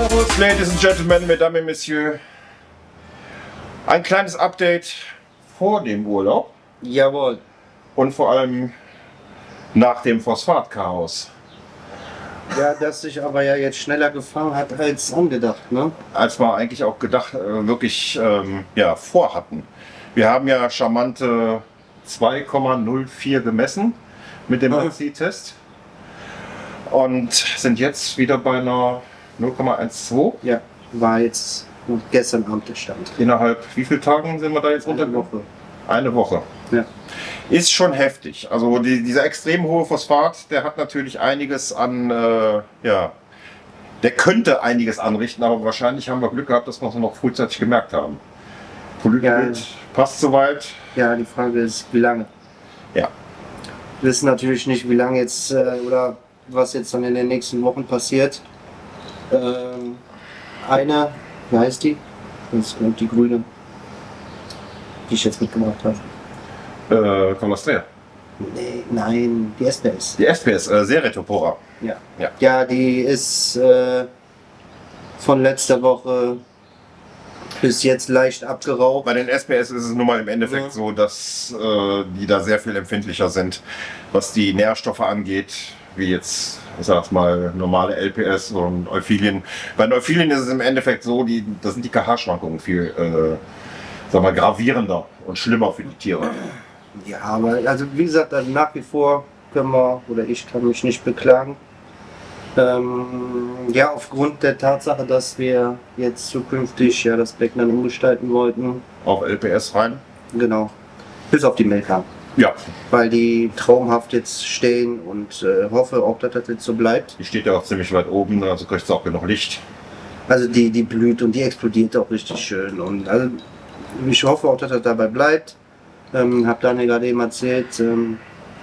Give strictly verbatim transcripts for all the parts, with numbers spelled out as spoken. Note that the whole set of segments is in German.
Servus, Ladies and Gentlemen, Mesdames et Messieurs. Ein kleines Update vor dem Urlaub. Jawohl. Und vor allem nach dem Phosphat-Chaos. Ja, das sich aber ja jetzt schneller gefangen hat als angedacht, ne? Als wir eigentlich auch gedacht, äh, wirklich ähm, ja, vorhatten. Wir haben ja charmante zwei Komma null vier gemessen mit dem H C-Test und sind jetzt wieder bei einer null Komma zwölf. Ja, war jetzt gestern Abend der Stand. Innerhalb wie viele Tagen sind wir da jetzt Eine runtergekommen? Woche. Eine Woche. Ja. Ist schon heftig. Also die, dieser extrem hohe Phosphat, der hat natürlich einiges an, äh, ja, der könnte einiges anrichten, aber wahrscheinlich haben wir Glück gehabt, dass wir es noch frühzeitig gemerkt haben. Polypid Ja. passt soweit. Ja, die Frage ist, wie lange? Ja. Wir wissen natürlich nicht, wie lange jetzt äh, oder was jetzt dann in den nächsten Wochen passiert. Ähm, eine, wie heißt die? Das ist die grüne, die ich jetzt mitgebracht habe. Äh, Cholestrea. Nee, nein, die S P S. Die S P S, äh, Seretopora. Ja. Ja. Ja, die ist äh, von letzter Woche bis jetzt leicht abgeraucht. Bei den S P S ist es nun mal im Endeffekt Ja. so, dass äh, die da sehr viel empfindlicher sind, was die Nährstoffe angeht, wie jetzt, ich sag's mal, normale L P S und Euphilien. Bei den Euphilien ist es im Endeffekt so, die, da sind die pH-Schwankungen viel äh, sag mal, gravierender und schlimmer für die Tiere. Ja, aber also wie gesagt, also nach wie vor können wir, oder ich kann mich nicht beklagen. Ähm, ja, aufgrund der Tatsache, dass wir jetzt zukünftig ja das Becken dann umgestalten wollten. Auf L P S rein. Genau. Bis auf die Melka. Ja, Weil die traumhaft jetzt stehen und äh, hoffe auch, dass das jetzt so bleibt. die steht ja auch ziemlich weit oben, also kriegt sie auch genug Licht. Also die, die blüht und die explodiert auch richtig schön. Und also ich hoffe auch, dass das dabei bleibt. Ähm, hab Daniel gerade eben erzählt, ähm,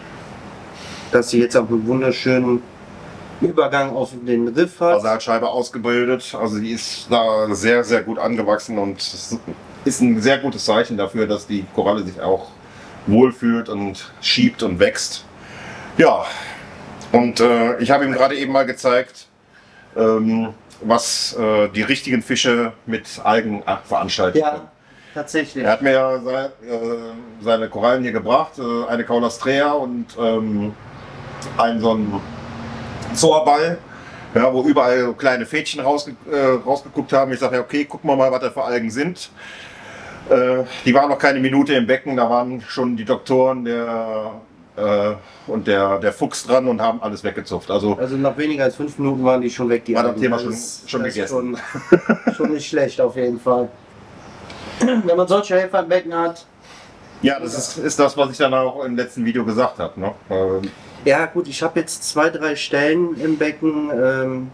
dass sie jetzt auch einen wunderschönen Übergang auf den Riff hat. Also hat Scheibe ausgebildet, also die ist da sehr, sehr gut angewachsen und es ist ein sehr gutes Zeichen dafür, dass die Koralle sich auch wohlfühlt und schiebt und wächst. Ja, und äh, ich habe ihm gerade eben mal gezeigt, ähm, was äh, die richtigen Fische mit Algen veranstalten können. Ja, tatsächlich. Er hat mir ja sein, äh, seine Korallen hier gebracht, äh, eine Cholestrea und ähm, einen so einen Zorball, ja, wo überall so kleine Fädchen rausge äh, rausgeguckt haben. Ich sage ja, okay, gucken wir mal, was da für Algen sind. Äh, die waren noch keine Minute im Becken, da waren schon die Doktoren der, äh, und der, der Fuchs dran und haben alles weggezupft. Also, Also nach weniger als fünf Minuten waren die schon weg. Die war das Algen. Thema Das schon, ist- schon das ist gegessen. Schon, schon nicht schlecht auf jeden Fall. Wenn man solche Helfer im Becken hat. Ja, das ist, ist das, was ich dann auch im letzten Video gesagt habe. Ne? Ähm, Ja gut, ich habe jetzt zwei, drei Stellen im Becken. Ähm,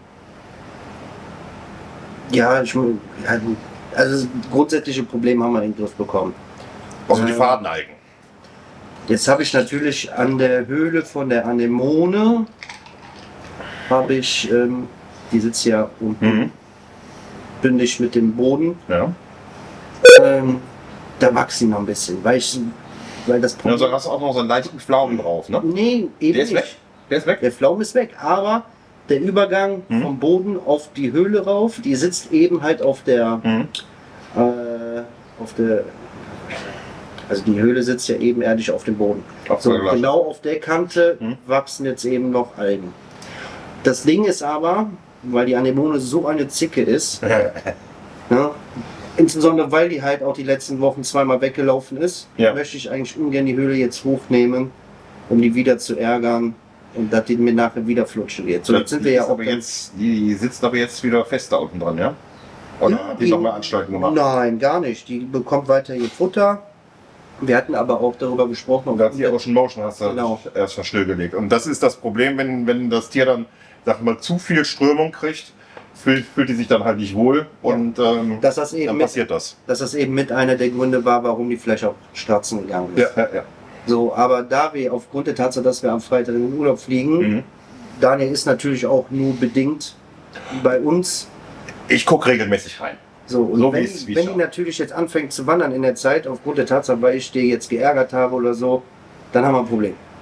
ja, ich, ja, also das grundsätzliche Problem haben wir in den Griff bekommen. also die Äh, Fadenalgen. Jetzt habe ich natürlich an der Höhle von der Anemone, habe ich, ähm, die sitzt ja unten, Mhm. bündig mit dem Boden. Ja. Ähm, da wachsen die noch ein bisschen, weil ich, weil das Problem... Also hast du auch noch so einen leichten Pflaumen drauf, ne? Nee, eben Der ist nicht. weg? Der ist weg? Der Pflaum ist weg, aber der Übergang Mhm. vom Boden auf die Höhle rauf, die sitzt eben halt auf der, Mhm. äh, auf der, also die Höhle sitzt ja ebenerdig auf dem Boden. Auf So, der Lasche. genau auf der Kante Mhm. wachsen jetzt eben noch Algen. Das Ding ist aber, weil die Anemone so eine Zicke ist, ne, insbesondere weil die halt auch die letzten Wochen zweimal weggelaufen ist, Ja. möchte ich eigentlich ungern die Höhle jetzt hochnehmen, um die wieder zu ärgern und dass die mir nachher wieder flutschen wird. So, jetzt sind wir ja ist auch aber jetzt, die sitzt aber jetzt wieder fest da unten dran, ja? Oder Ja, hat die die- noch mal Anstalten gemacht? Nein, gar nicht. Die bekommt weiter ihr Futter. Wir hatten aber auch darüber gesprochen. Und ganz die Ocean Motion hast du Genau. erst stillgelegt. Und das ist das Problem, wenn, wenn das Tier dann, sag mal, zu viel Strömung kriegt, fühlt, fühlt die sich dann halt nicht wohl und ähm, dass das, eben dann mit, passiert das. dass das eben mit einer der Gründe war, warum die vielleicht auch stratzen gegangen ist. Ja, ja, ja. So, aber da wir aufgrund der Tatsache, dass wir am Freitag in den Urlaub fliegen, Mhm. Daniel ist natürlich auch nur bedingt bei uns. Ich gucke regelmäßig rein. So, und So wie wenn, es- wie es wenn die schaut. natürlich jetzt anfängt zu wandern in der Zeit, aufgrund der Tatsache, weil ich dir jetzt geärgert habe oder so, dann haben wir ein Problem.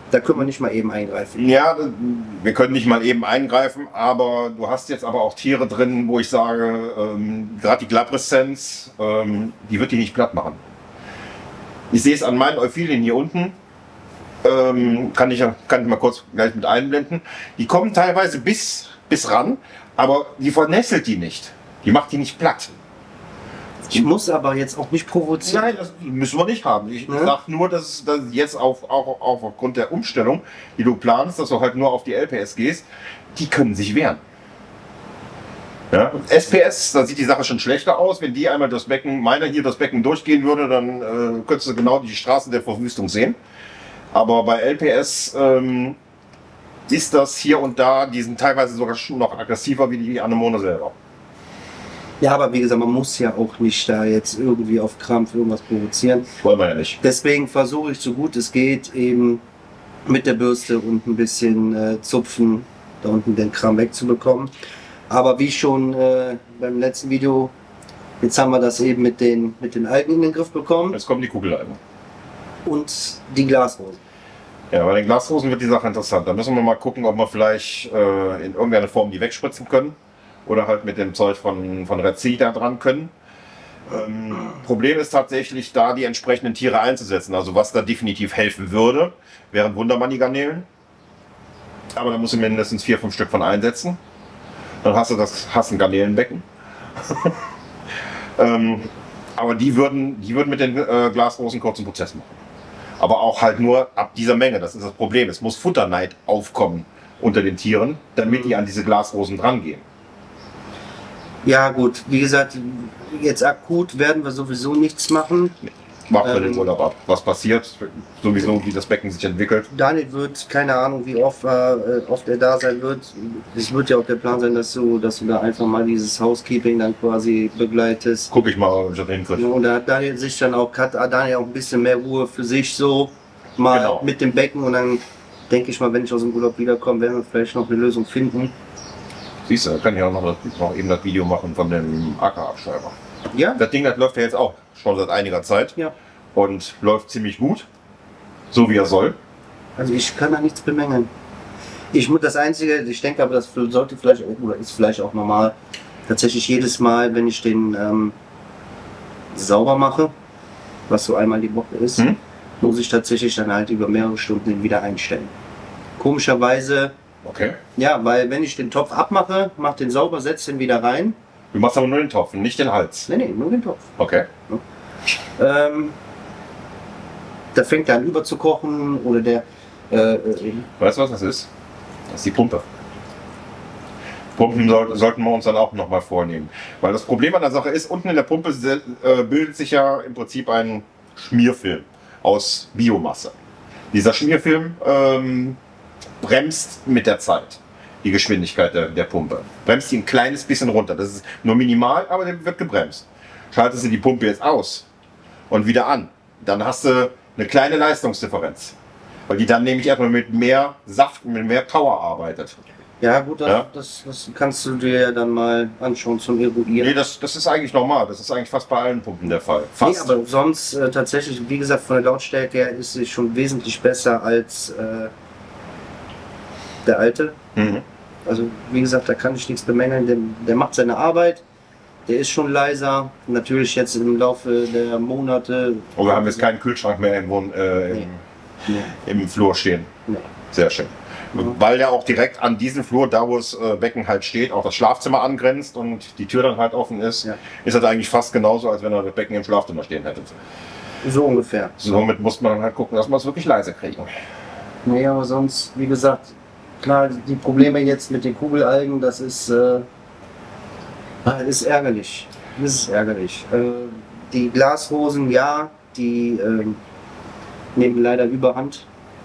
Da können wir nicht mal eben eingreifen. Ja, wir können nicht mal eben eingreifen, aber du hast jetzt aber auch Tiere drin, wo ich sage, ähm, gerade die Glabrescenz, ähm, die wird die nicht platt machen. Ich sehe es an meinen Euphilien hier unten, ähm, kann, ich, kann ich mal kurz gleich mit einblenden. Die kommen teilweise bis, bis ran, aber die vernässelt die nicht. Die macht die nicht platt. Ich muss aber jetzt auch nicht provozieren. Nein, das müssen wir nicht haben. Ich Ja. sage nur, dass, dass jetzt auf, auch, auch aufgrund der Umstellung, die du planst, dass du halt nur auf die L P S gehst, die können sich wehren. Ja? S P S, da sieht die Sache schon schlechter aus. Wenn die einmal das Becken, meiner hier das Becken durchgehen würde, dann äh, könntest du genau die Straßen der Verwüstung sehen. Aber bei L P S ähm, ist das hier und da, die sind teilweise sogar schon noch aggressiver wie die Anemone selber. Ja, aber wie gesagt, man muss ja auch nicht da jetzt irgendwie auf Krampf irgendwas provozieren. Wollen wir ja nicht. Deswegen versuche ich so gut es geht eben mit der Bürste und ein bisschen äh, Zupfen da unten den Kram wegzubekommen. Aber wie schon äh, beim letzten Video, jetzt haben wir das eben mit den, mit den Algen in den Griff bekommen Jetzt kommen die Kugelalgen. und die Glasrosen. Ja, bei den Glasrosen wird die Sache interessant. Da müssen wir mal gucken, ob wir vielleicht äh, in irgendeiner Form die wegspritzen können. Oder halt mit dem Zeug von, von Rezi da dran können. Ähm, Problem ist tatsächlich, da die entsprechenden Tiere einzusetzen. Also was da definitiv helfen würde, wären Wundermanni-Garnelen. Aber da musst du mindestens vier, fünf Stück von einsetzen. Dann hast du das, hast ein Garnelenbecken. ähm, aber die würden, die würden mit den äh, Glasrosen kurzen Prozess machen. Aber auch halt nur ab dieser Menge. Das ist das Problem. Es muss Futterneid aufkommen unter den Tieren, damit die an diese Glasrosen drangehen. Ja gut, wie gesagt, jetzt akut werden wir sowieso nichts machen. Warten wir Ähm, den Urlaub ab. Was passiert, sowieso wie das Becken sich entwickelt. Daniel wird, keine Ahnung, wie oft, äh, oft er da sein wird. Es wird ja auch der Plan sein, dass du, dass du da einfach mal dieses Housekeeping dann quasi begleitest. Guck ich mal, ob ich das hinkriege. Und da hat Daniel sich dann auch, hat Daniel auch ein bisschen mehr Ruhe für sich so, mal Genau. mit dem Becken, und dann denke ich mal, wenn ich aus dem Urlaub wiederkomme, werden wir vielleicht noch eine Lösung finden. Siehst du, da kann ich auch noch, noch eben das Video machen von dem Ackerabschreiber. Ja? Das Ding, das läuft ja jetzt auch schon seit einiger Zeit Ja. und läuft ziemlich gut, so wie er soll. Also ich kann da nichts bemängeln. Ich muss das Einzige, ich denke aber, das sollte vielleicht, oder ist vielleicht auch normal, tatsächlich jedes Mal, wenn ich den ähm, sauber mache, was so einmal die Woche ist, Hm? muss ich tatsächlich dann halt über mehrere Stunden wieder einstellen. Komischerweise, Okay. ja, weil wenn ich den Topf abmache, mach den sauber, setze den wieder rein. Du machst aber nur den Topf, nicht den Hals. Nee, nee, nur den Topf. Okay. Ähm, da fängt er an überzukochen oder der, äh, äh, Weißt du, was das ist? Das ist die Pumpe. Pumpen soll, sollten wir uns dann auch nochmal vornehmen. Weil das Problem an der Sache ist, unten in der Pumpe se- äh, bildet sich ja im Prinzip ein Schmierfilm aus Biomasse. Dieser Schmierfilm ähm, bremst mit der Zeit die Geschwindigkeit der, der Pumpe. Bremst die ein kleines bisschen runter. Das ist nur minimal, aber der wird gebremst. Schaltest du die Pumpe jetzt aus und wieder an, dann hast du eine kleine Leistungsdifferenz. Weil die dann nämlich erstmal mit mehr Saft, mit mehr Power arbeitet. ja gut, das, Ja. Das, das kannst du dir ja dann mal anschauen zum Eruieren. Nee, das, das ist eigentlich normal. Das ist eigentlich fast bei allen Pumpen der Fall. Nee, Fast. aber sonst äh, tatsächlich, wie gesagt, von der Lautstärke her ist sie schon wesentlich besser als äh, der alte. Mhm. Also wie gesagt, da kann ich nichts bemängeln. Der, der macht seine Arbeit, der ist schon leiser. Natürlich jetzt im Laufe der Monate. Und wir haben jetzt keinen Kühlschrank mehr im, Wohn- äh, im, Nee. Nee, im Flur stehen. nee. Sehr schön. Weil der auch direkt an diesem Flur, da wo das äh, Becken halt steht, auch das Schlafzimmer angrenzt und die Tür dann halt offen ist, Ja. ist das eigentlich fast genauso, als wenn er das Becken im Schlafzimmer stehen hätte. So ungefähr. Somit muss man dann halt gucken, dass wir es wirklich leise kriegen. Nee, aber sonst, wie gesagt, klar, die Probleme jetzt mit den Kugelalgen, das ist, äh, das ist ärgerlich. Das ist ärgerlich. Äh, die Glasrosen, ja, die äh, nehmen leider Überhand.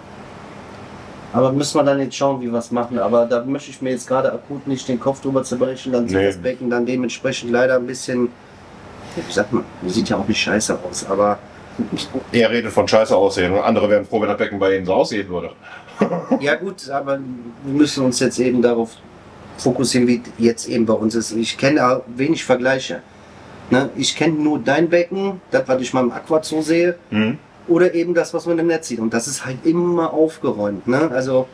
Aber müssen wir dann jetzt schauen, wie wir es machen. Aber da möchte ich mir jetzt gerade akut nicht den Kopf drüber zerbrechen. Dann sieht Nee. das Becken dann dementsprechend leider ein bisschen, ich sag mal, sieht ja auch nicht scheiße aus, aber Er redet von scheiße aussehen und andere wären froh, wenn das Becken bei ihnen so aussehen würde. ja gut, aber wir müssen uns jetzt eben darauf fokussieren, wie jetzt eben bei uns ist. Ich kenne auch wenig Vergleiche. Ne? Ich kenne nur dein Becken, das was ich mal im Aquazoo sehe. Mhm. oder eben das, was man im Netz sieht. Und das ist halt immer aufgeräumt. Ne? Also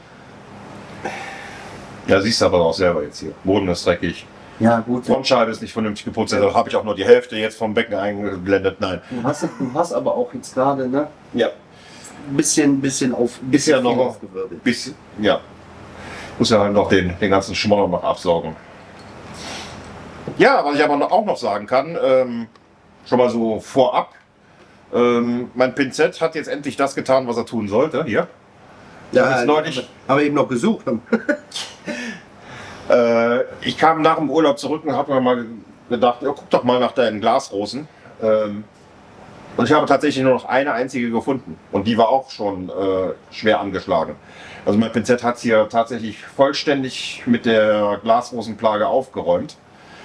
ja, siehst du aber auch selber jetzt hier. Boden ist dreckig. ja, gut. Frontscheibe ist nicht vernünftig geputzt. Da habe ich auch nur die Hälfte jetzt vom Becken eingeblendet. Nein. Du hast, du hast aber auch jetzt gerade ne, Ja. ein bisschen, bisschen, auf, ein bisschen ja noch viel aufgewirbelt. Bis, ja. Muss ja halt noch den, den ganzen Schmoller noch absaugen. Ja, was ich aber noch, auch noch sagen kann, ähm, schon mal so vorab, ähm, mein Pinzett hat jetzt endlich das getan, was er tun sollte. Hier. Ja, jetzt neulich- haben wir eben noch gesucht. Äh, ich kam nach dem Urlaub zurück und habe mir mal gedacht, ja, guck doch mal nach deinen Glasrosen. Ähm, und ich habe tatsächlich nur noch eine einzige gefunden. Und die war auch schon äh, schwer angeschlagen. Also mein Pinzett hat hier tatsächlich vollständig mit der Glasrosenplage aufgeräumt.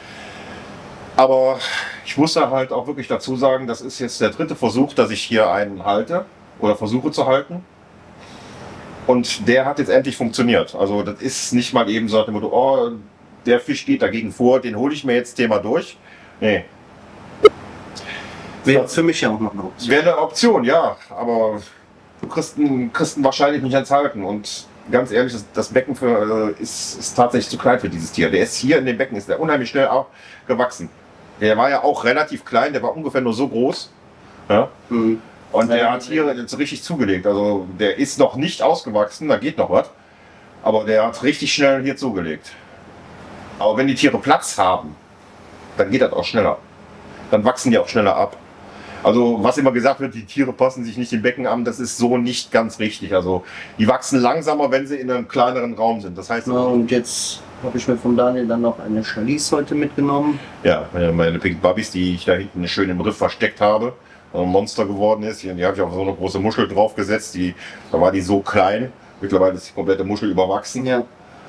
Aber ich muss da halt auch wirklich dazu sagen, das ist jetzt der dritte Versuch, dass ich hier einen halte oder versuche zu halten. Und der hat jetzt endlich funktioniert. Also das ist nicht mal eben so nach dem Motto, oh, der Fisch geht dagegen vor, den hole ich mir jetzt Thema durch. Nee. Wäre für mich ja auch noch eine Option. Wäre eine Option, ja. Aber du kriegst ihn, kriegst ihn wahrscheinlich nicht ans Halten. Und ganz ehrlich, das, das Becken für, äh, ist, ist tatsächlich zu klein für dieses Tier. Der ist hier in dem Becken, ist der unheimlich schnell auch gewachsen. Der war ja auch relativ klein, der war ungefähr nur so groß. Ja. Mhm. Und der hat hier jetzt richtig zugelegt. Also der ist noch nicht ausgewachsen, da geht noch was. Aber der hat richtig schnell hier zugelegt. Aber wenn die Tiere Platz haben, dann geht das auch schneller. Dann wachsen die auch schneller ab. Also was immer gesagt wird, die Tiere passen sich nicht im Becken an, das ist so nicht ganz richtig. Also die wachsen langsamer, wenn sie in einem kleineren Raum sind. Das heißt, Ja, und jetzt habe ich mir von Daniel dann noch eine Chalice heute mitgenommen. ja, meine Pink Bubbies, die ich da hinten schön im Riff versteckt habe, ein Monster geworden ist. Die habe ich auf so eine große Muschel draufgesetzt. Die, da war die so klein. Mittlerweile ist die komplette Muschel überwachsen. Ja.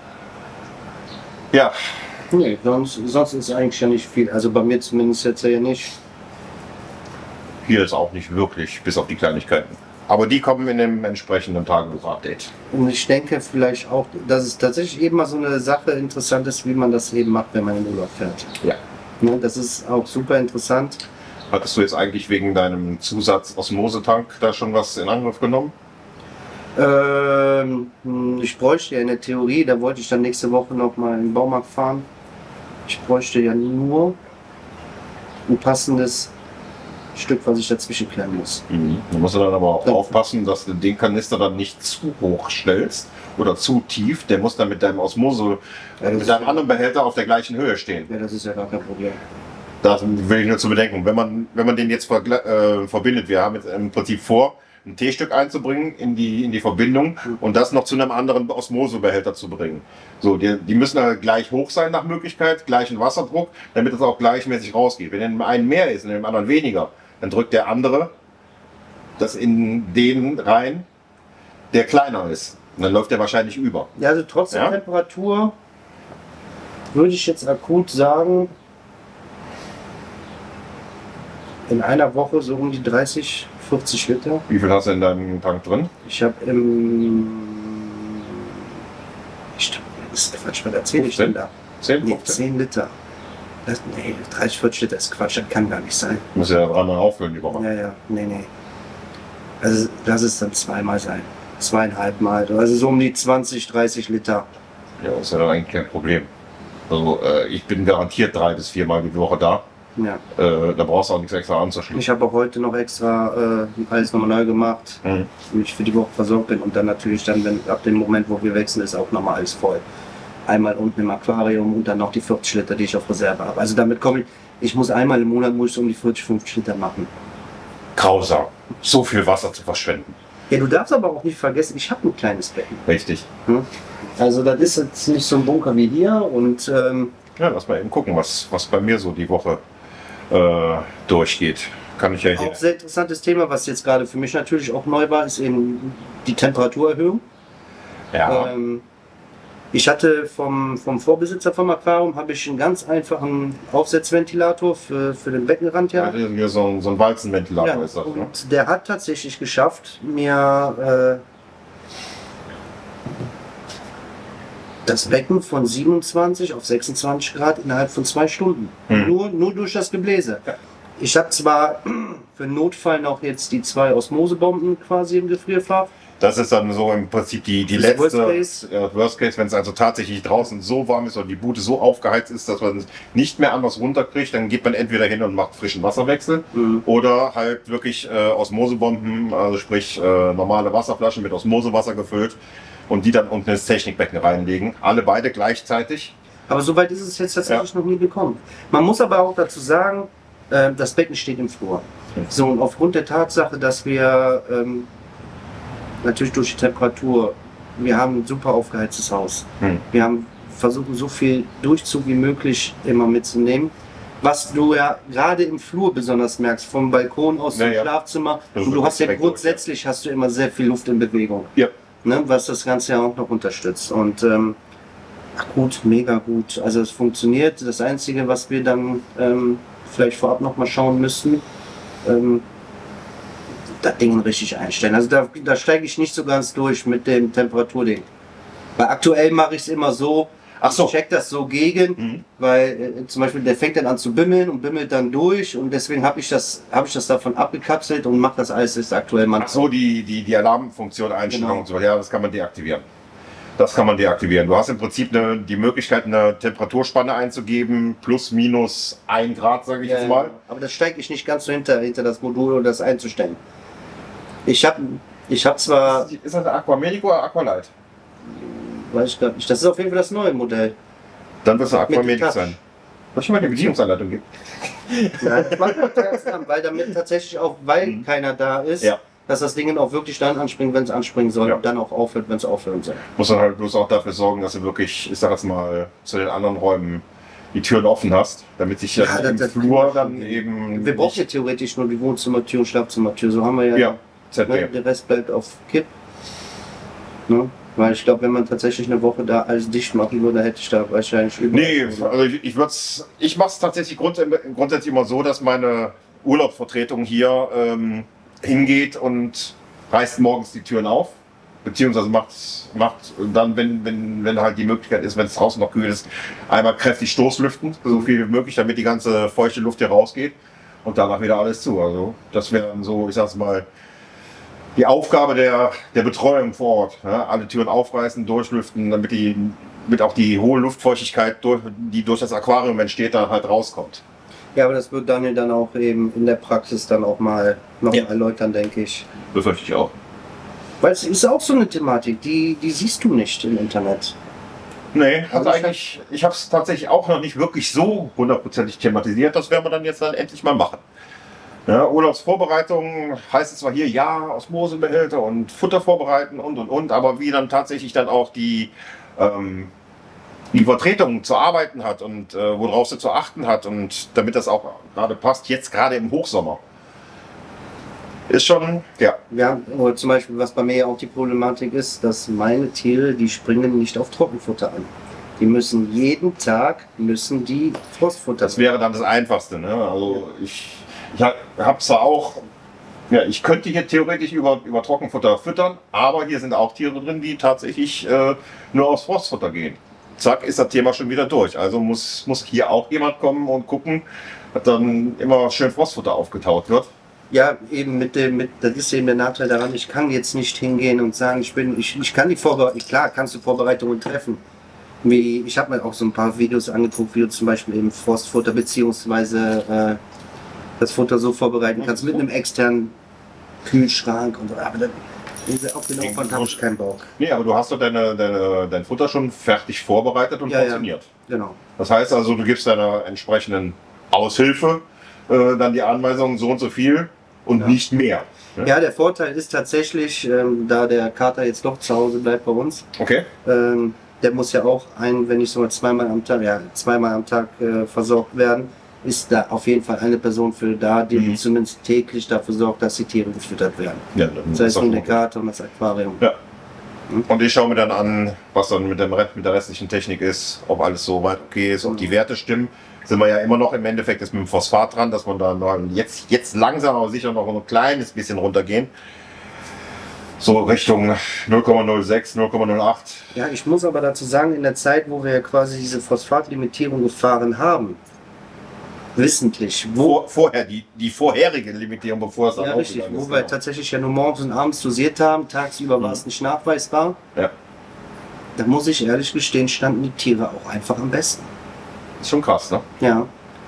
Ja, Nee, sonst, sonst ist eigentlich ja nicht viel. Also bei mir zumindest jetzt ja nicht. hier ist auch nicht wirklich, bis auf die Kleinigkeiten. Aber die kommen in dem entsprechenden Tagebuch-Update. Und ich denke vielleicht auch, dass es tatsächlich eben mal so eine Sache interessant ist, wie man das eben macht, wenn man in Urlaub fährt. Ja. Ne, das ist auch super interessant. Hattest du jetzt eigentlich wegen deinem Zusatz Osmosetank da schon was in Angriff genommen? Ähm, ich bräuchte ja eine Theorie, da wollte ich dann nächste Woche noch mal in den Baumarkt fahren. Ich bräuchte ja nur ein passendes Stück, was ich dazwischen klemmen muss. Mhm. Du musst dann aber auch Ja. aufpassen, dass du den Kanister dann nicht zu hoch stellst oder zu tief. Der muss dann mit deinem Osmose, Ja, das mit deinem anderen Behälter auf der gleichen Höhe stehen. Ja, das ist ja gar kein Problem. Das will ich nur zu bedenken. Wenn man, wenn man den jetzt vergle- äh, verbindet, wir haben jetzt im Prinzip vor, ein T-Stück einzubringen in die, in die Verbindung und das noch zu einem anderen Osmosebehälter zu bringen. So, die, die müssen halt gleich hoch sein nach Möglichkeit, gleichen Wasserdruck, damit es auch gleichmäßig rausgeht. Wenn in dem einen mehr ist und in dem anderen weniger, dann drückt der andere das in den rein, der kleiner ist. Und dann läuft der wahrscheinlich über. Ja, also trotz Ja? der Temperatur würde ich jetzt akut sagen, in einer Woche so um die dreißig, vierzig Liter. Wie viel hast du in deinem Tank drin? Ich habe im. Ich, das ist Quatsch, was erzähle ich denn da? zehn, Nee, fünfzehn? zehn Liter. Das, nee, dreißig, vierzig Liter ist Quatsch, das kann gar nicht sein. Muss ja dreimal auffüllen die Woche. Ja, ja, nee, nee. Also, das ist dann zweimal sein. Zweieinhalb Mal. Also so um die zwanzig, dreißig Liter. Ja, ist ja dann eigentlich kein Problem. Also äh, ich bin garantiert drei bis viermal die Woche da. Ja. Äh, da brauchst du auch nichts extra anzuschließen. Ich habe auch heute noch extra äh, alles nochmal neu gemacht, Mhm. damit ich für die Woche versorgt bin und dann natürlich dann, wenn ab dem Moment, wo wir wechseln, ist auch nochmal alles voll. Einmal unten im Aquarium und dann noch die vierzig Liter, die ich auf Reserve habe. Also damit komme ich, ich muss einmal im Monat muss ich um die vierzig, fünfzig Liter machen. Grausam, so viel Wasser zu verschwenden. Ja, du darfst aber auch nicht vergessen, ich habe ein kleines Becken. Richtig. Hm? Also das ist jetzt nicht so ein Bunker wie hier und ähm, Ja, lass mal eben gucken, was, was bei mir so die Woche äh, durchgeht. Kann ich ja hier. auch sehr interessantes Thema, was jetzt gerade für mich natürlich auch neu war, ist eben die Temperaturerhöhung. Ja. Ähm, ich hatte vom, vom Vorbesitzer vom Aquarium habe ich einen ganz einfachen Aufsetzventilator für, für den Beckenrand. Ja, Ja. hier so ein, so ein Walzenventilator Ja, ist das. Ne? und der hat tatsächlich geschafft, mir äh, das Becken von siebenundzwanzig auf sechsundzwanzig Grad innerhalb von zwei Stunden. Mhm. Nur, nur durch das Gebläse. Ja. Ich habe zwar für den Notfall noch jetzt die zwei Osmosebomben quasi im Gefrierfach. Das ist dann so im Prinzip die, die Das letzte Worst Case. Ja, Worst Case, wenn es also tatsächlich draußen so warm ist und die Bude so aufgeheizt ist, dass man nicht mehr anders runterkriegt, dann geht man entweder hin und macht frischen Wasserwechsel Mhm. oder halt wirklich äh, Osmosebomben, also sprich äh, normale Wasserflaschen mit Osmosewasser gefüllt und die dann unten ins Technikbecken reinlegen. Alle beide gleichzeitig. Aber soweit ist es jetzt tatsächlich noch nie gekommen. Man muss aber auch dazu sagen, äh, das Becken steht im Flur. So, und aufgrund der Tatsache, dass wir ähm, natürlich durch die Temperatur, wir haben ein super aufgeheiztes Haus. Hm. Wir haben versuchen so viel Durchzug wie möglich immer mitzunehmen. Was du ja gerade im Flur besonders merkst, vom Balkon aus Ja, zum ja. Schlafzimmer. Das Und du ist hast ja direkt grundsätzlich hast du immer sehr viel Luft in Bewegung. Ja. Ne, was das Ganze ja auch noch unterstützt. Und ähm, ach gut, mega gut. Also es funktioniert. Das Einzige, was wir dann ähm, vielleicht vorab noch mal schauen müssen, ähm, das Ding richtig einstellen. Also da, da steige ich nicht so ganz durch mit dem Temperaturding. Weil aktuell mache ich es immer so, Ach so. ich check das so gegen, Mhm. weil äh, zum Beispiel der fängt dann an zu bimmeln und bimmelt dann durch und deswegen habe ich das habe ich das davon abgekapselt und mache das alles jetzt aktuell mal. Ach so, die, die, die Alarmfunktion Einstellung Genau. und so, ja, das kann man deaktivieren. Das kann man deaktivieren. Du hast im Prinzip eine, die Möglichkeit, eine Temperaturspanne einzugeben, plus minus ein Grad, sage ich Ja, jetzt mal. ja. Aber das steige ich nicht ganz so hinter, hinter das Modul, um das einzustellen. Ich habe ich hab zwar, Ist das Aquamedic oder Aqualight? weiß ich gar nicht, das ist auf jeden Fall das neue Modell. Dann wird es Mit Aquamedic Touch. sein. Soll ich mal die Bedienungsanleitung geben? Nein, das macht man erst dann, weil damit tatsächlich auch, weil Mhm. keiner da ist, Ja. dass das Ding auch wirklich dann anspringt, wenn es anspringen soll Ja. und dann auch aufhört, wenn es aufhören soll. Muss dann halt bloß auch dafür sorgen, dass du wirklich, ich sag jetzt mal, zu den anderen Räumen die Türen offen hast, damit sich Ja, dann das- im das- Flur dann eben. Wir brauchen ja theoretisch nur die Wohnzimmertür und Schlafzimmertür, so haben wir ja, Ja, Z ne, B. der Rest bleibt auf Kipp. Ne? Weil ich glaube, wenn man tatsächlich eine Woche da alles dicht machen würde, hätte ich da wahrscheinlich über. Nee, also ich, ich würde ich mache es tatsächlich grunds grundsätzlich immer so, dass meine Urlaubsvertretung hier ähm, hingeht und reißt morgens die Türen auf, beziehungsweise macht, macht dann, wenn, wenn, wenn halt die Möglichkeit ist, wenn es draußen noch kühl ist, einmal kräftig Stoßlüften, so viel wie möglich, damit die ganze feuchte Luft hier rausgeht und danach wieder alles zu. Also das wäre dann so, ich sag's mal, die Aufgabe der, der Betreuung vor Ort. Ja, alle Türen aufreißen, durchlüften, damit, die, damit auch die hohe Luftfeuchtigkeit, durch, die durch das Aquarium entsteht, dann halt rauskommt. Ja, aber das wird Daniel dann auch eben in der Praxis dann auch mal noch Ja. mal erläutern, denke ich. Befürchte ich auch. Weil es ist auch so eine Thematik, die, die siehst du nicht im Internet. Nee, hat Also ich eigentlich, ich habe es tatsächlich auch noch nicht wirklich so hundertprozentig thematisiert. Das werden wir dann jetzt dann endlich mal machen. Ja, Urlaubsvorbereitung heißt es zwar hier, ja, Osmosebehälter und Futter vorbereiten und und und, aber wie dann tatsächlich dann auch die, ähm, die Vertretung zu arbeiten hat und äh, worauf sie zu achten hat und damit das auch gerade passt, jetzt gerade im Hochsommer. Ist schon, ja. Wir haben, oder zum Beispiel, was bei mir ja auch die Problematik ist, dass meine Tiere, die springen nicht auf Trockenfutter an. Die müssen jeden Tag, müssen die Frostfutter. Das wäre dann das Einfachste. Ne? Also ich, ich habe zwar auch, ja, ich könnte hier theoretisch über, über Trockenfutter füttern, aber hier sind auch Tiere drin, die tatsächlich äh, nur aufs Frostfutter gehen. Zack, ist das Thema schon wieder durch. Also muss, muss hier auch jemand kommen und gucken, dass dann immer schön Frostfutter aufgetaut wird. Ja, eben mit dem, mit, das ist eben der Nachteil daran, ich kann jetzt nicht hingehen und sagen, ich bin, ich, ich kann die Vorbereitung, klar kannst du Vorbereitungen treffen. Wie, ich habe mir auch so ein paar Videos angeguckt, wie du zum Beispiel eben Frostfutter beziehungsweise äh, das Futter so vorbereiten kannst mit einem externen Kühlschrank und so. Aber dann, auch den Aufwand habe ich keinen Bock. Nee, aber du hast doch deine, deine, dein Futter schon fertig vorbereitet und Ja, ja. portioniert. Genau. Das heißt also, du gibst deiner entsprechenden Aushilfe äh, dann die Anweisung, so und so viel und Ja. nicht mehr. Ne? Ja, der Vorteil ist tatsächlich, ähm, da der Kater jetzt doch zu Hause bleibt bei uns, Okay. ähm, der muss ja auch ein, wenn nicht sogar zweimal am Tag, ja, zweimal am Tag äh, versorgt werden, ist da auf jeden Fall eine Person für da, die Mhm. zumindest täglich dafür sorgt, dass die Tiere gefüttert werden. Ja, dann Das heißt, ist das um der okay. Kater und das Aquarium. Ja. Und ich schaue mir dann an, was dann mit, dem, Re- mit der restlichen Technik ist, ob alles so weit okay ist, ob die Werte stimmen. Sind wir ja immer noch im Endeffekt ist mit dem Phosphat dran, dass man da noch jetzt, jetzt langsam aber sicher noch ein kleines bisschen runtergehen. So Richtung null Komma null sechs, null Komma null acht. Ja, ich muss aber dazu sagen, in der Zeit, wo wir quasi diese Phosphatlimitierung gefahren haben, Wissentlich. Wo, Vor, vorher, die, die vorherige Limitierung, bevor es dann ja, richtig, aufgegangen wo ist. wir Genau. tatsächlich ja nur morgens und abends dosiert haben, tagsüber war es nicht nachweisbar. Ja, Da muss ich ehrlich gestehen, standen die Tiere auch einfach am besten. ist schon krass, ne? Ja.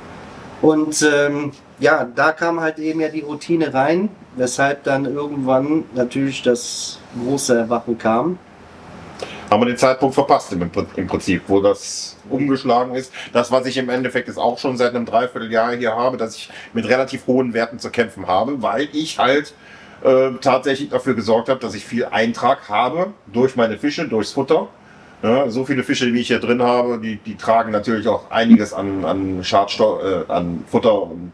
Und ähm, ja, da kam halt eben ja die Routine rein, weshalb dann irgendwann natürlich das große Erwachen kam. Haben wir den Zeitpunkt verpasst im, im Prinzip, wo das umgeschlagen ist. Das, was ich im Endeffekt jetzt auch schon seit einem Dreivierteljahr hier habe, dass ich mit relativ hohen Werten zu kämpfen habe, weil ich halt äh, tatsächlich dafür gesorgt habe, dass ich viel Eintrag habe durch meine Fische, durchs Futter. Ja, so viele Fische, wie ich hier drin habe, die, die tragen natürlich auch einiges an, an Schadstoff, äh, an Futter und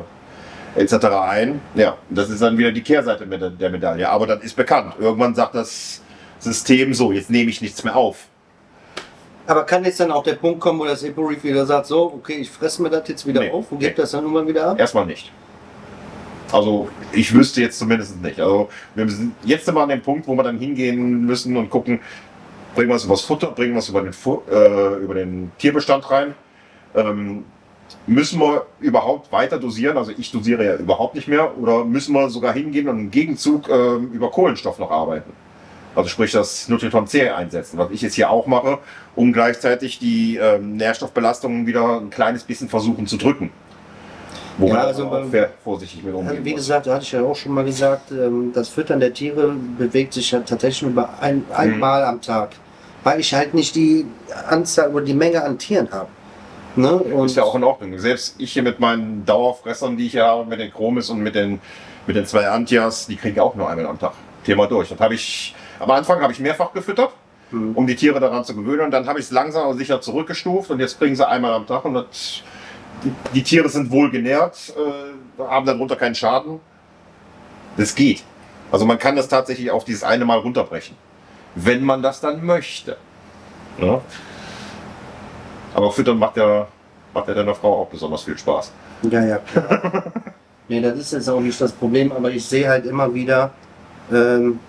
äh, et cetera ein. Ja, das ist dann wieder die Kehrseite mit der, der Medaille. Aber das ist bekannt. Irgendwann sagt das System so, jetzt nehme ich nichts mehr auf. Aber kann jetzt dann auch der Punkt kommen, wo das EpoReef wieder sagt, so, okay, ich fresse mir das jetzt wieder Nee, auf und nee. gebe das dann irgendwann wieder ab? Erstmal nicht. Also ich wüsste jetzt zumindest nicht. Also wir sind jetzt immer an dem Punkt, wo wir dann hingehen müssen und gucken, bringen wir es über das Futter, bringen wir es über den, Fu äh, über den Tierbestand rein. Ähm, müssen wir überhaupt weiter dosieren? Also ich dosiere ja überhaupt nicht mehr. Oder müssen wir sogar hingehen und im Gegenzug äh, über Kohlenstoff noch arbeiten? Also sprich das Nutritron C einsetzen, was ich jetzt hier auch mache, um gleichzeitig die ähm, Nährstoffbelastung wieder ein kleines bisschen versuchen zu drücken. Wo Ja, man also auch beim- sehr vorsichtig mit umgehen Also wie muss. gesagt, da hatte ich ja auch schon mal gesagt, ähm, das Füttern der Tiere bewegt sich ja tatsächlich nur über ein, einmal am Tag, weil ich halt nicht die Anzahl oder die Menge an Tieren habe. Ne? Und Ist ja auch in Ordnung. Selbst ich hier mit meinen Dauerfressern, die ich hier habe, mit den Chromis und mit den, mit den zwei Antias, die kriege ich auch nur einmal am Tag. Thema durch. Das habe ich, am Anfang habe ich mehrfach gefüttert, Mhm. um die Tiere daran zu gewöhnen. Und dann habe ich es langsam aber sicher zurückgestuft und jetzt kriegen sie einmal am Tag. Und das, die, die Tiere sind wohl genährt, äh, haben darunter keinen Schaden. Das geht. Also man kann das tatsächlich auf dieses eine Mal runterbrechen, wenn man das dann möchte. Ja? Aber Füttern macht ja, macht ja deiner Frau auch besonders viel Spaß. Ja, ja, klar. Nee, das ist jetzt auch nicht das Problem, aber ich sehe halt immer wieder, ähm,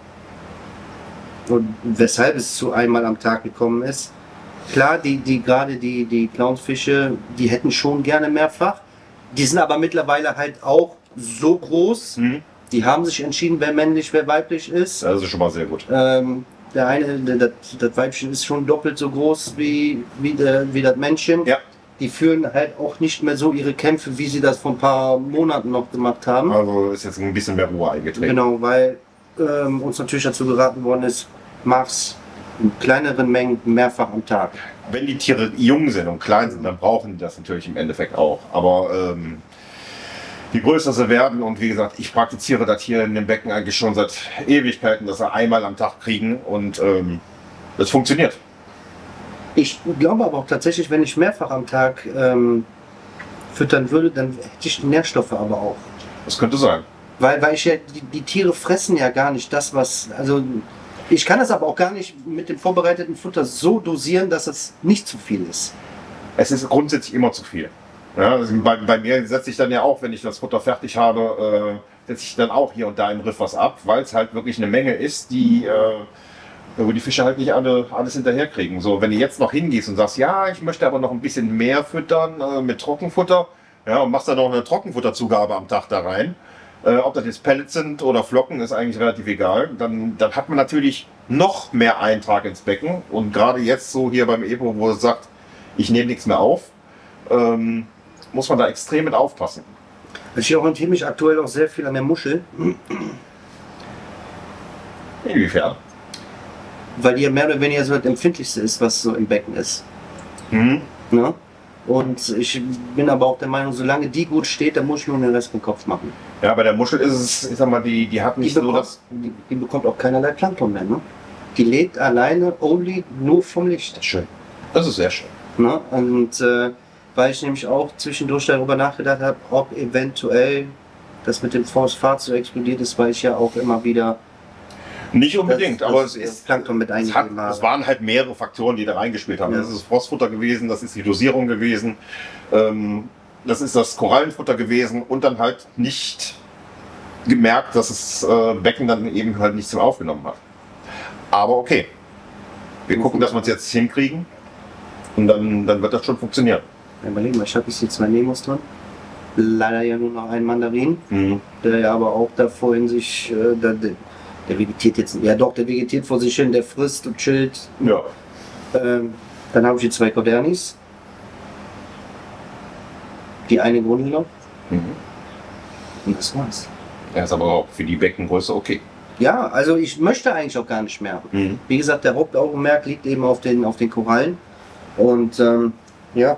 und weshalb es zu einmal am Tag gekommen ist. Klar, die, die gerade die, die Clownfische, die hätten schon gerne mehrfach. Die sind aber mittlerweile halt auch so groß. Mhm. Die haben sich entschieden, wer männlich, wer weiblich ist. Das ist schon mal sehr gut. Ähm, der eine, der, das, das Weibchen ist schon doppelt so groß wie, wie, der, wie das Männchen. Ja. Die führen halt auch nicht mehr so ihre Kämpfe, wie sie das vor ein paar Monaten noch gemacht haben. Also ist jetzt ein bisschen mehr Ruhe eingetreten. Genau, weil ähm, uns natürlich dazu geraten worden ist, mach's in kleineren Mengen mehrfach am Tag. Wenn die Tiere jung sind und klein sind, dann brauchen die das natürlich im Endeffekt auch. Aber ähm, je größer sie werden, und wie gesagt, ich praktiziere das hier in dem Becken eigentlich schon seit Ewigkeiten, dass sie einmal am Tag kriegen und ähm, das funktioniert. Ich glaube aber auch tatsächlich, wenn ich mehrfach am Tag ähm, füttern würde, dann hätte ich die Nährstoffe aber auch. Das könnte sein. Weil, weil ich ja, die, die Tiere fressen ja gar nicht das, was, also ich kann das aber auch gar nicht mit dem vorbereiteten Futter so dosieren, dass es nicht zu viel ist. Es ist grundsätzlich immer zu viel. Ja, also bei, bei mir setze ich dann ja auch, wenn ich das Futter fertig habe, äh, setze ich dann auch hier und da im Riff was ab, weil es halt wirklich eine Menge ist, die, äh, wo die Fische halt nicht alle, alles hinterherkriegen. So, wenn du jetzt noch hingehst und sagst, ja, ich möchte aber noch ein bisschen mehr füttern äh, mit Trockenfutter, ja, und machst dann noch eine Trockenfutterzugabe am Tag da rein, äh, ob das jetzt Pellets sind oder Flocken, ist eigentlich relativ egal, dann, dann hat man natürlich noch mehr Eintrag ins Becken. Und gerade jetzt so hier beim Epo, wo es sagt, ich nehme nichts mehr auf, ähm, muss man da extrem mit aufpassen. Ich orientiere mich aktuell auch sehr viel an der Muschel, Inwiefern? weil die ja mehr oder weniger so das Empfindlichste ist, was so im Becken ist. Mhm. Ne? Und ich bin aber auch der Meinung, solange die gut steht, dann muss ich nur den Rest im Kopf machen. Ja, bei der Muschel ist es, ich sag mal, die, die hat Die nicht so bekommt, das. die, die bekommt auch keinerlei Plankton mehr. Ne? Die lebt alleine only nur vom Licht. Schön. Das ist sehr schön. Ne? Und äh, weil ich nämlich auch zwischendurch darüber nachgedacht habe, ob eventuell das mit dem Phosphat so explodiert ist, weil ich ja auch immer wieder Nicht unbedingt, das, aber das es ist. Plankton mit Es, hat, eingegeben es habe. waren halt mehrere Faktoren, die da reingespielt haben. Ja. Das ist das Frostfutter gewesen, das ist die Dosierung gewesen, ähm, das ist das Korallenfutter gewesen und dann halt nicht gemerkt, dass das äh, Becken dann eben halt nichts mehr aufgenommen hat. Aber okay, wir gucken, dass wir es jetzt hinkriegen und dann, dann wird das schon funktionieren. Ja, überleg mal, ich habe jetzt hier zwei Nemos drin. leider ja nur noch einen Mandarin, Mhm. der ja aber auch da vorhin sich, äh, der, der, der vegetiert jetzt, ja doch, der vegetiert vor sich hin, der frisst und chillt. Ja. Ähm, dann habe ich die zwei Cordernis, die eine Grundel Mhm. und das war's. Er ist aber auch für die Beckengröße okay. Ja, also ich möchte eigentlich auch gar nicht mehr. Mhm. Wie gesagt, der Hauptaugenmerk liegt eben auf den, auf den Korallen und ähm, ja,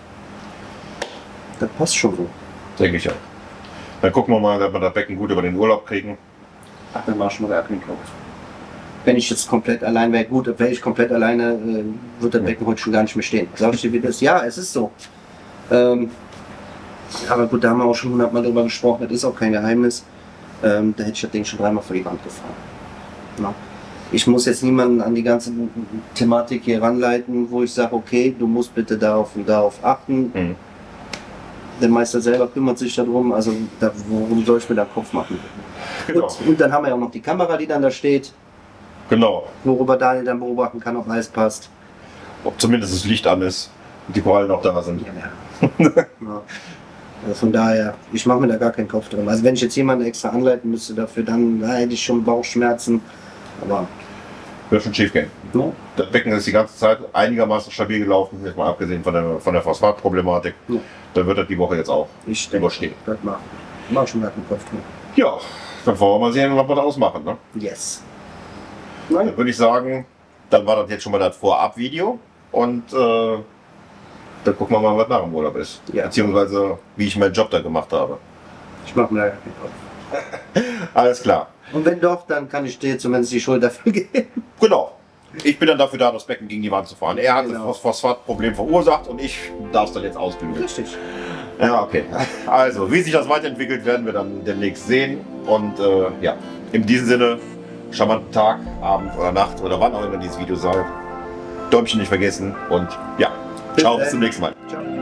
das passt schon so. Denke ich auch. Dann gucken wir mal, dass wir das Becken gut über den Urlaub kriegen. Ach, dann mach ich mal gar keinen Kopf. Wenn ich jetzt komplett allein wäre, gut, wäre ich komplett alleine, äh, wird das Becken heute schon gar nicht mehr stehen. Sag ich dir, wie das ist? Ja, es ist so. Ähm, aber gut, da haben wir auch schon hundertmal drüber gesprochen, das ist auch kein Geheimnis. Ähm, da hätte ich das Ding schon dreimal vor die Wand gefahren. Ja. Ich muss jetzt niemanden an die ganze Thematik hier ranleiten, wo ich sage, okay, du musst bitte darauf und darauf achten. Mhm. Der Meister selber kümmert sich darum, also da, worum soll ich mir da Kopf machen? Genau. Und, und dann haben wir ja auch noch die Kamera, die dann da steht, Genau. worüber Daniel dann beobachten kann, ob alles passt. Ob zumindest das Licht an ist und die Korallen noch da sind. Ja, ja. Ja. Also von daher, ich mache mir da gar keinen Kopf drin. Also wenn ich jetzt jemanden extra anleiten müsste dafür, dann da hätte ich schon Bauchschmerzen. Aber Wird schon schief gehen. no, Das Becken ist die ganze Zeit einigermaßen stabil gelaufen, jetzt mal abgesehen von der, von der Phosphatproblematik. Ja. Dann wird das die Woche jetzt auch ich denke, überstehen. das mache ich. Mach schon gar keinen Kopf drin. Ja, dann wollen wir mal sehen, was wir daraus machen. Ne? Yes. Dann würde ich sagen, dann war das jetzt schon mal das Vorab-Video und äh, dann gucken wir mal, was nach dem Urlaub ist. Ja. Beziehungsweise, wie ich meinen Job da gemacht habe. Ich mache mir da gar keinen Kopf. Alles klar. Und wenn doch, dann kann ich dir zumindest die Schuld dafür geben. Genau. Ich bin dann dafür da, das Becken gegen die Wand zu fahren. Er hat Genau. das Phosphatproblem verursacht und ich darf es dann jetzt ausbügeln. Richtig. Ja, okay. Also, wie sich das weiterentwickelt, werden wir dann demnächst sehen. Und äh, ja, in diesem Sinne, charmanten Tag, Abend oder Nacht oder wann auch immer dieses Video seid. Däumchen nicht vergessen und ja, ciao, bis zum nächsten Mal. Ciao.